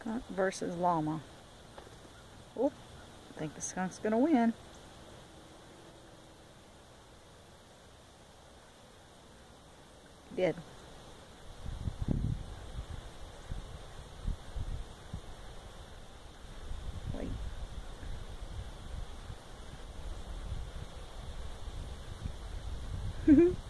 Skunk versus llama. Oh, I think the skunk's gonna win. He did. Wait.